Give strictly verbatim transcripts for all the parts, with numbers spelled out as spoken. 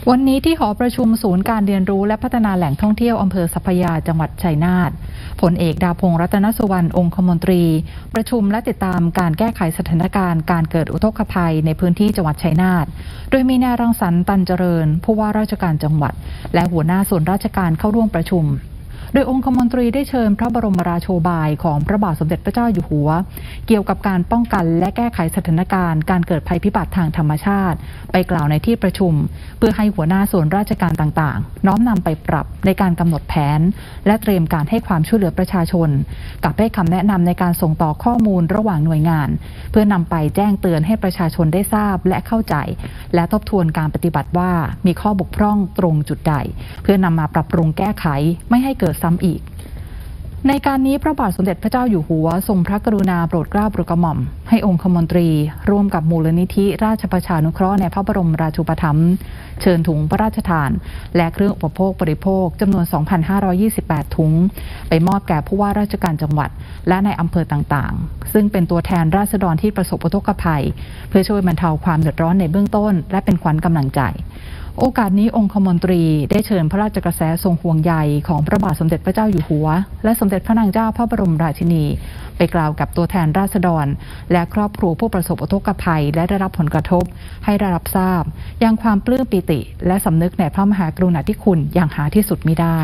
วันนี้ที่หอประชุมศูนย์การเรียนรู้และพัฒนาแหล่งท่องเที่ยวอำเภอสัพพยาจังหวัดชัยนาทพลเอกดาพงษ์รัตนสุวรรณองคมนตรีประชุมและติดตามการแก้ไขสถานการณ์การเกิดอุทกภัยในพื้นที่จังหวัดชัยนาทโดยมีนายรังสรรค์ตันเจริญผู้ว่าราชการจังหวัดและหัวหน้าส่วนราชการเข้าร่วมประชุมโดยองคมนตรีได้เชิญพระบรมราโชบายของพระบาทสมเด็จพระเจ้าอยู่หัวเกี่ยวกับการป้องกันและแก้ไขสถานการณ์การเกิดภัยพิบัติทางธรรมชาติไปกล่าวในที่ประชุมเพื่อให้หัวหน้าส่วนราชการต่างๆน้อมนำไปปรับในการกำหนดแผนและเตรียมการให้ความช่วยเหลือประชาชนกับให้คำแนะนำในการส่งต่อข้อมูลระหว่างหน่วยงานเพื่อนำไปแจ้งเตือนให้ประชาชนได้ทราบและเข้าใจและทบทวนการปฏิบัติว่ามีข้อบกพร่องตรงจุดใดเพื่อนำมาปรับปรุงแก้ไขไม่ให้เกิดซ้ำอีกในการนี้พระบาทสมเด็จพระเจ้าอยู่หัวทรงพระกรุณาโปรดเกล้าโปรดกระหม่อมให้องคมนตรีร่วมกับมูลนิธิราชประชานุเคราะห์ในพระบรมราชูปถัมภ์เชิญถุงพระราชทานและเครื่องอุปโภคบริโภคจำนวน สองพันห้าร้อยยี่สิบแปด ถุงไปมอบแก่ผู้ว่าราชการจังหวัดและในอำเภอต่างๆซึ่งเป็นตัวแทนราษฎรที่ประสบอุทกภัยเพื่อช่วยบรรเทาความเดือดร้อนในเบื้องต้นและเป็นขวัญกำลังใจโอกาสนี้องคมนตรีได้เชิญพระราชกระแสทรงห่วงใยของพระบาทสมเด็จพระเจ้าอยู่หัวและสมเด็จพระนางเจ้าพระบรมราชินีไปกล่าวกับตัวแทนราษฎรและครอบครัวผู้ประสบอุทกภัยและได้รับผลกระทบให้ได้รับทราบอย่างความปลื้มปิติและสำนึกในพระมหากรุณาธิคุณอย่างหาที่สุดมิได้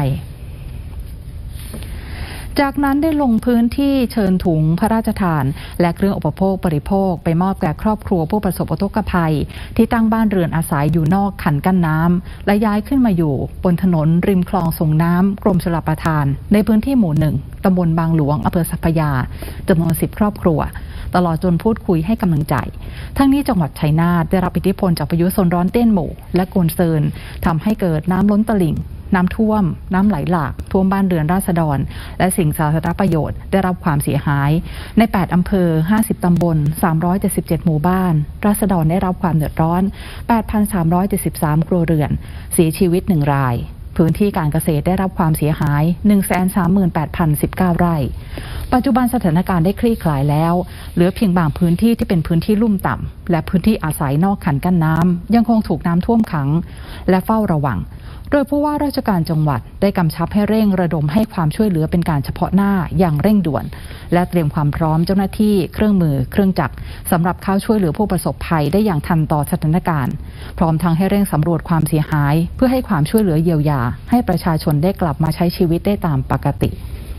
จากนั้นได้ลงพื้นที่เชิญถุงพระราชทานและเครื่องอุปโภคบริโภคไปมอบแก่ครอบครัวผู้ประสบอุทกภัยที่ตั้งบ้านเรือนอาศัยอยู่นอกคันกั้นน้ำและย้ายขึ้นมาอยู่บนถนนริมคลองส่งน้ำกรมชลประทานในพื้นที่หมู่หนึ่งตำบลบางหลวงอำเภอสัพพยาจำนวนสิบครอบครัวตลอดจนพูดคุยให้กำลังใจทั้งนี้จังหวัดชัยนาทได้รับอิทธิพลจากพายุโซนร้อนเตี้ยนหมู่และโกนเซินทำให้เกิดน้ำล้นตลิ่งน้ำท่วมน้ำไหลหลากท่วมบ้านเรือนราษฎรและสิ่งสาธารณประโยชน์ได้รับความเสียหายในแปดอำเภอห้าสิบตำบลสามร้อยเจ็ดสิบเจ็ดหมู่บ้านราษฎรได้รับความเดือดร้อน แปดพันสามร้อยเจ็ดสิบสาม ครัวเรือนเสียชีวิตหนึ่งรายพื้นที่การเกษตรได้รับความเสียหาย หนึ่งแสนสามหมื่นแปดพันสิบเก้า ไร่ปัจจุบันสถานการณ์ได้คลี่คลายแล้วเหลือเพียงบางพื้นที่ที่เป็นพื้นที่ลุ่มต่ำและพื้นที่อาศัยนอกคันกั้นน้ำยังคงถูกน้ำท่วมขังและเฝ้าระวังโดยผู้ว่าราชการจังหวัดได้กำชับให้เร่งระดมให้ความช่วยเหลือเป็นการเฉพาะหน้าอย่างเร่งด่วนและเตรียมความพร้อมเจ้าหน้าที่เครื่องมือเครื่องจักรสำหรับเข้าช่วยเหลือผู้ประสบภัยได้อย่างทันต่อสถานการณ์พร้อมทั้งให้เร่งสำรวจความเสียหายเพื่อให้ความช่วยเหลือเยียวยาให้ประชาชนได้กลับมาใช้ชีวิตได้ตามปกติ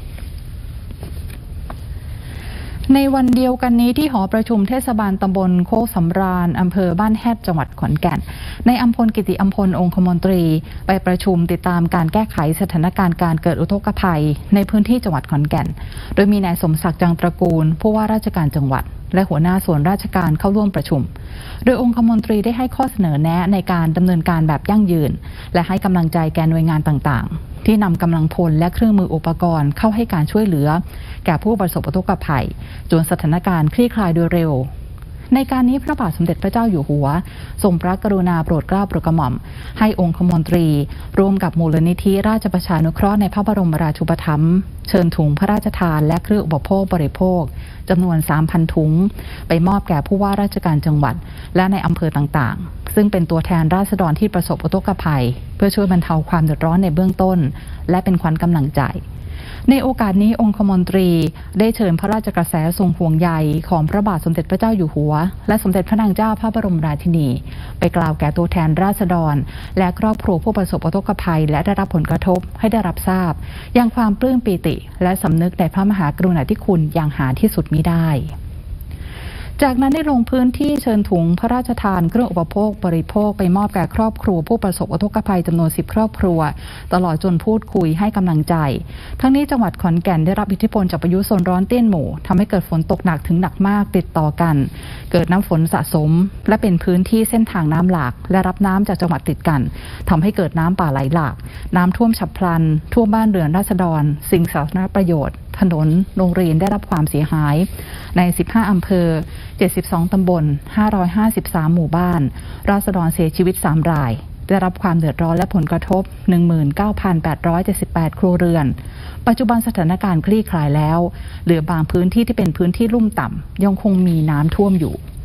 ในวันเดียวกันนี้ที่หอประชุมเทศบาลตำบลโคกสำราญอำเภอบ้านแฮดจังหวัดขอนแก่นในอัมพลกิติอัมพลองคมนตรีไปประชุมติดตามการแก้ไขสถานการณ์การเกิดอุทกภัยในพื้นที่จังหวัดขอนแก่นโดยมีนายสมศักดิ์จังตระกูลผู้ว่าราชการจังหวัดและหัวหน้าส่วนราชการเข้าร่วมประชุมโดยองคมนตรีได้ให้ข้อเสนอแนะในการดำเนินการแบบยั่งยืนและให้กำลังใจแก่หน่วยงานต่างๆที่นำกำลังพลและเครื่องมืออุปกรณ์เข้าให้การช่วยเหลือแก่ผู้ประสบอุทกภัยจนสถานการณ์คลี่คลายโดยเร็วในการนี้พระบาทสมเด็จพระเจ้าอยู่หัวทรงพระกรุณาโปรดเกล้าโปรดกระหม่อมให้องคมนตรีร่วมกับมูลนิธิราชประชานุเคราะห์ในพระบรมราชูปถัมภ์เชิญถุงพระราชทานและเครื่องอุปโภคบริโภคจำนวน สามพัน ถุงไปมอบแก่ผู้ว่าราชการจังหวัดและในอำเภอต่างๆซึ่งเป็นตัวแทนราษฎรที่ประสบอุทกภัยเพื่อช่วยบรรเทาความเดือดร้อนในเบื้องต้นและเป็นขวัญกำลังใจในโอกาสนี้องคมนตรีได้เชิญพระราชกระแสทรงห่วงใยของพระบาทสมเด็จพระเจ้าอยู่หัวและสมเด็จพระนางเจ้าพระบรมราชินีไปกล่าวแก่ตัวแทนราษฎรและครอบครัวผู้ประสบอุทกภัยและได้รับผลกระทบให้ได้รับทราบอย่างความปลื้มปิติและสำนึกในพระมหากรุณาธิคุณอย่างหาที่สุดมิได้จากนั้นได้ลงพื้นที่เชิญถุงพระราชทานเครื่องอุปโภคบริโภคไปมอบแก่ครอบครัวผู้ประสบอุทกภัยจำนวนสิบครอบครัวตลอดจนพูดคุยให้กำลังใจทั้งนี้จังหวัดขอนแก่นได้รับอิทธิพลจากพายุโซนร้อนเตี้ยนหมู่ทำให้เกิดฝนตกหนักถึงหนักมากติดต่อกันเกิดน้ำฝนสะสมและเป็นพื้นที่เส้นทางน้ำหลากและรับน้ำจากจังหวัดติดกันทำให้เกิดน้ำป่าไหลหลากน้ำท่วมฉับพลันท่วมบ้านเรือนราษฎรสิ่งสาธารณประโยชน์ถนนโรงเรียนได้รับความเสียหายในสิบห้าอำเภอเจ็ดสิบสองตำบลห้าร้อยห้าสิบสามหมู่บ้านราษฎรเสียชีวิตสามรายได้รับความเดือดร้อนและผลกระทบ หนึ่งหมื่นเก้าพันแปดร้อยเจ็ดสิบแปด ครัวเรือนปัจจุบันสถานการณ์คลี่คลายแล้วเหลือบางพื้นที่ที่เป็นพื้นที่ลุ่มต่ำยังคงมีน้ำท่วมอยู่